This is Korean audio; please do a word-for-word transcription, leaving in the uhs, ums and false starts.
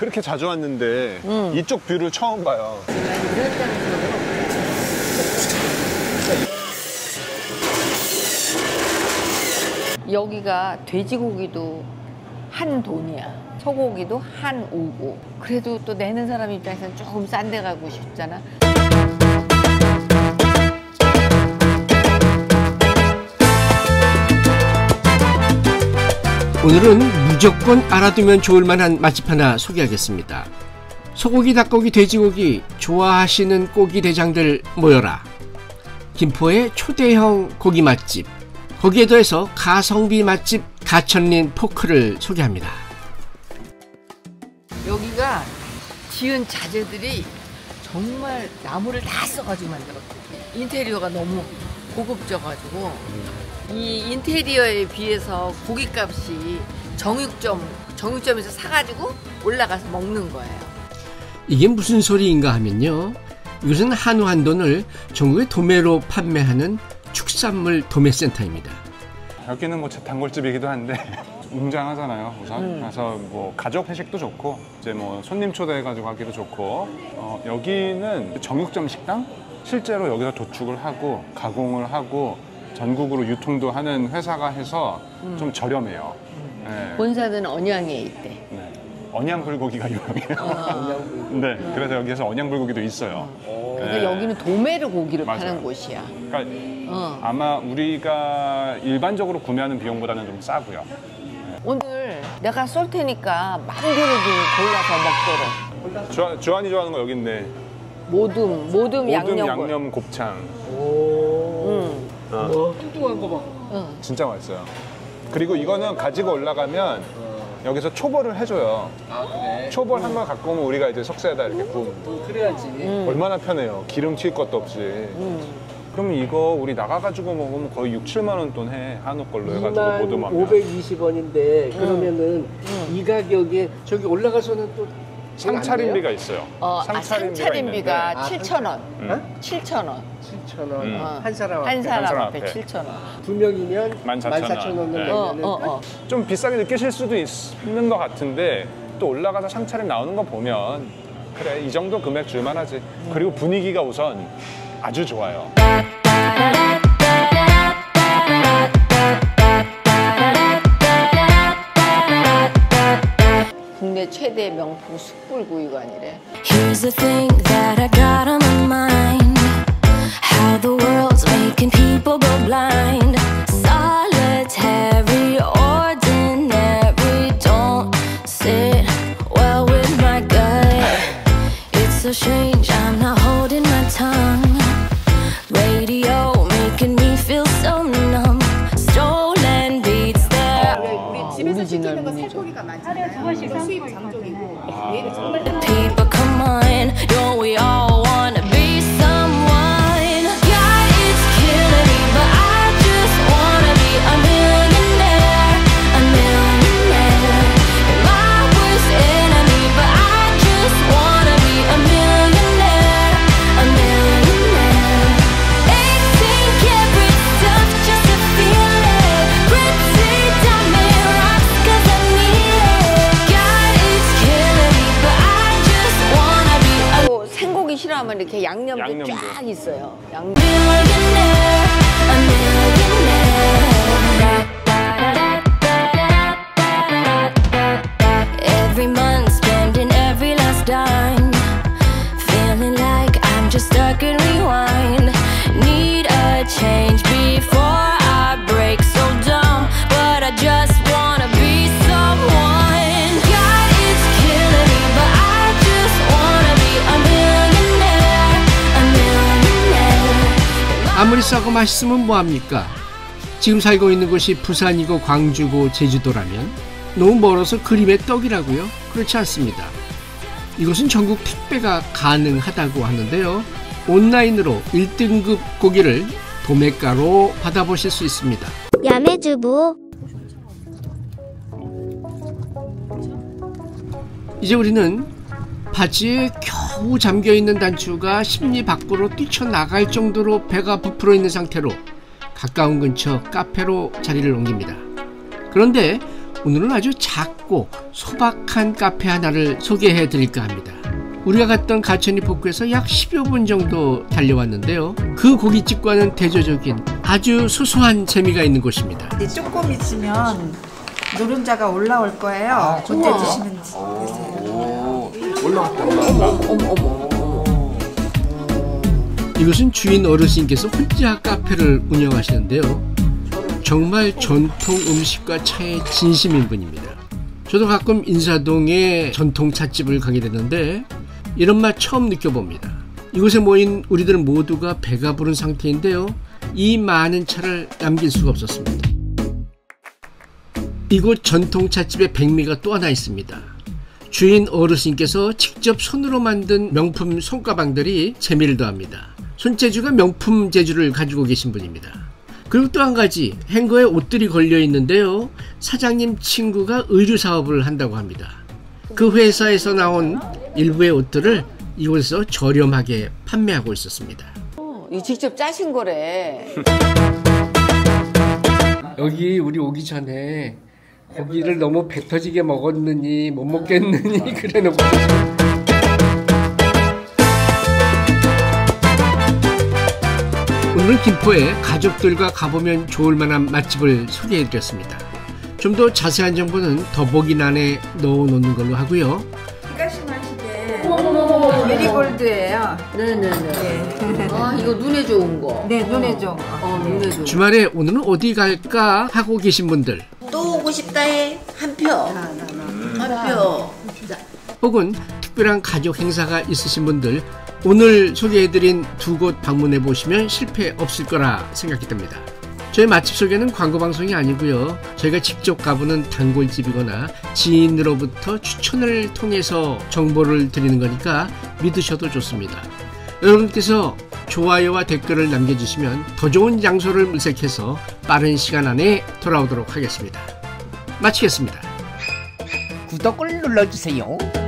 그렇게 자주 왔는데 음. 이쪽 뷰를 처음 봐요. 여기가 돼지고기도 한 돈이야. 소고기도 한 오고. 그래도 또 내는 사람 입장에서는 조금 싼 데 가고 싶잖아. 오늘은 무조건 알아두면 좋을 만한 맛집 하나 소개하겠습니다. 소고기, 닭고기, 돼지고기 좋아하시는 고기 대장들 모여라. 김포의 초대형 고기 맛집, 거기에 더해서 가성비 맛집 가천린 포크를 소개합니다. 여기가 지은 자재들이 정말 나무를 다 써가지고 만들었거든요. 인테리어가 너무 고급져가지고 이 인테리어에 비해서 고깃값이 정육점, 정육점에서 사가지고 올라가서 먹는 거예요. 이게 무슨 소리인가 하면요, 이것은 한우 한돈을 전국에 도매로 판매하는 축산물 도매센터입니다. 여기는 뭐 제 단골집이기도 한데 웅장하잖아요. 우선 음. 그래서 뭐 가족 회식도 좋고 이제 뭐 손님 초대해가지고 하기도 좋고, 어, 여기는 정육점 식당? 실제로 여기서 도축을 하고 가공을 하고 전국으로 유통도 하는 회사가 해서 음. 좀 저렴해요. 음. 네. 본사는 언양에 있대. 네. 언양불고기가 유명해요. 어. 네, 음. 그래서 여기서 언양불고기도 있어요. 어. 그러니까 네. 여기는 도매로 고기를 맞아요. 파는 곳이야. 그러니까 어. 아마 우리가 일반적으로 구매하는 비용보다는 좀 싸고요. 오늘 내가 쏠 테니까 마음대로 골라서 먹도록. 주한, 주한이 좋아하는 거 여기 있네. 모듬, 모듬, 모듬 양념. 양념 곱창. 응. 어. 뭐 뚱뚱한 거 봐. 응. 진짜 맛있어요. 그리고 이거는 가지고 올라가면 여기서 초벌을 해줘요. 아, 그래? 초벌 한 번 갖고 오면 우리가 이제 석쇠에다 이렇게 구우면 그래야지. 응. 얼마나 편해요. 기름 튈 것도 없이. 응. 그럼 이거 우리 나가가지고 먹으면 거의 육, 칠만 원 돈 해. 한우 걸로 해가지고 모듬하면. 오백이십 원인데 그러면은 응. 이 가격에 저기 올라가서는 또 상차림비가 있어요. 어, 상차림비가, 아, 상차림비가 있는데 칠천 원. 음. 칠천 원. 칠천 원. 음. 어. 한 사람 한 앞에. 사람, 사람 앞에 앞에. 칠천 원. 두 명이면 만 사천 원. 원을 네. 어, 내면은 어, 어. 좀 비싸게 느끼실 수도 있는 것 같은데 또 올라가서 상차림 나오는 거 보면 그래, 이 정도 금액 줄만하지. 그리고 분위기가 우선 아주 좋아요. 국내 최대 명품 숯불구이관이래. Here's the thing that I got on my mind. How the world's making people go blind. Solitary, ordinary, don't sit well with my gut. It's so strange, I'm not holding my tongue. Radio making me feel so numb. Stolen beats there. 오리지널 문이죠. People, come on, don't we all wanna be someone? Yeah, it's killing me, but I just wanna be a millionaire, a millionaire. You're my worst enemy, but I just wanna be a millionaire, a millionaire. Eighteen karat stuff just to feel it. Pretty diamond rocks 'cause I need it. God, it's killing me, but I just wanna be a 또 생고기 싫어하면 이렇게 양념도, 양념도. 쫙 있어요. 양념. millionaire, a millionaire. Every month, spending every last dime, feeling like I'm just stuck in rewind. Need a change before I break. So dumb, but I just wanna be someone. God, it's killing me, but I just wanna be a millionaire, a millionaire. 아무리 싸고 맛있으면 뭐합니까? 지금 살고 있는 곳이 부산이고 광주고 제주도라면 너무 멀어서 그림의 떡이라고요? 그렇지 않습니다. 이곳은 전국 택배가 가능하다고 하는데요. 온라인으로 일 등급 고기를 도매가로 받아보실 수 있습니다. 야매주부. 이제 우리는 바지에 겨우 잠겨있는 단추가 심리 밖으로 뛰쳐나갈 정도로 배가 부풀어 있는 상태로 가까운 근처 카페로 자리를 옮깁니다. 그런데 오늘은 아주 작고 소박한 카페 하나를 소개해 드릴까 합니다. 우리가 갔던 가천이 복구에서 약 십여 분 정도 달려왔는데요. 그 고깃집과는 대조적인 아주 소소한 재미가 있는 곳입니다. 이제 조금 있으면 노른자가 올라올 거예요. 아, 그때 우와. 드시면 되세요. 이곳은 주인 어르신께서 혼자 카페를 운영하시는데요. 정말 전통 음식과 차의 진심인 분입니다. 저도 가끔 인사동에 전통 찻집을 가게 되는데 이런 맛 처음 느껴봅니다. 이곳에 모인 우리들 모두가 배가 부른 상태인데요. 이 많은 차를 남길 수가 없었습니다. 이곳 전통 찻집의 백미가 또 하나 있습니다. 주인 어르신께서 직접 손으로 만든 명품 손가방들이 재미를 더합니다. 손재주가 명품 재주를 가지고 계신 분입니다. 그리고 또 한 가지 행거에 옷들이 걸려 있는데요. 사장님 친구가 의류 사업을 한다고 합니다. 그 회사에서 나온 일부의 옷들을 이곳에서 저렴하게 판매하고 있었습니다. 어, 이 직접 짜신 거래. 여기 우리 오기 전에 고기를 너무 배 터지게 먹었느니 못 먹겠느니 그래놓고 오늘은 김포에 가족들과 가보면 좋을 만한 맛집을 소개해드렸습니다. 좀 더 자세한 정보는 더보기란에 넣어놓는 걸로 하고요. 피가시마시게 메리골드예요. 네네네. 아, 이거 눈에 좋은 거. 네, 눈에 좋은 거. 어, 눈에 좋은 거. 주말에 오늘은 어디 갈까 하고 계신 분들 또 오고 싶다에 한 표. 한 표. 혹은 특별한 가족 행사가 있으신 분들 오늘 소개해드린 두 곳 방문해 보시면 실패 없을 거라 생각이 듭니다. 저희 맛집 소개는 광고 방송이 아니고요. 저희가 직접 가보는 단골집이거나 지인으로부터 추천을 통해서 정보를 드리는 거니까 믿으셔도 좋습니다. 여러분께서 좋아요와 댓글을 남겨주시면 더 좋은 장소를 물색해서 빠른 시간 안에 돌아오도록 하겠습니다. 마치겠습니다. 구독을 눌러주세요.